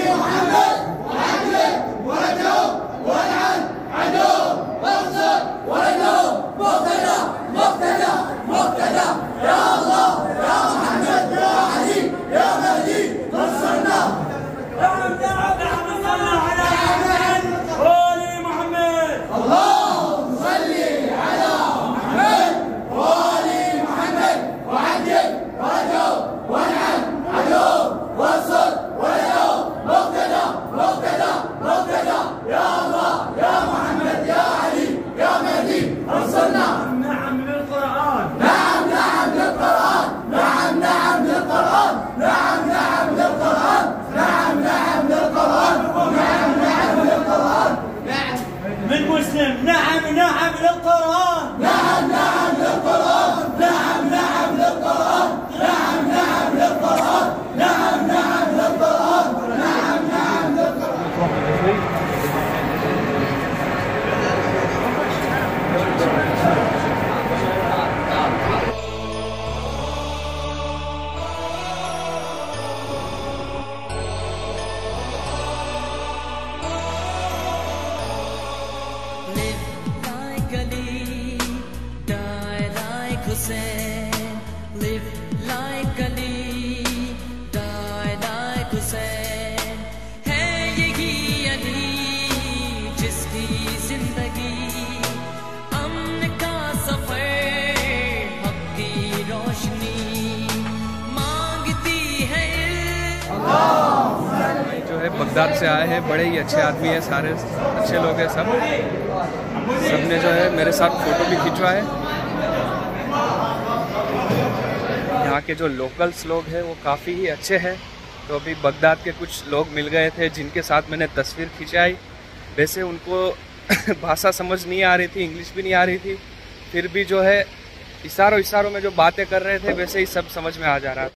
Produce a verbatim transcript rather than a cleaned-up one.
نعم نعم للقرآن، نعم نعم للقرآن، نعم نعم للقرآن، نعم نعم للقرآن، نعم نعم للقرآن، نعم نعم للقرآن. Live like Ali, die like Hussein. है यही अली जिसकी जिंदगी अमन का सफर, हक की रोशनी मांगती है। जो है बगदाद से आए हैं, बड़े ही अच्छे आदमी हैं, सारे अच्छे लोग हैं सब। सबने जो है मेरे साथ फोटो भी खिंचवाए। यहाँ के जो लोकल्स लोग हैं वो काफ़ी ही अच्छे हैं। तो अभी बगदाद के कुछ लोग मिल गए थे जिनके साथ मैंने तस्वीर खिंचाई। वैसे उनको भाषा समझ नहीं आ रही थी, इंग्लिश भी नहीं आ रही थी, फिर भी जो है इशारों इशारों में जो बातें कर रहे थे वैसे ही सब समझ में आ जा रहा था।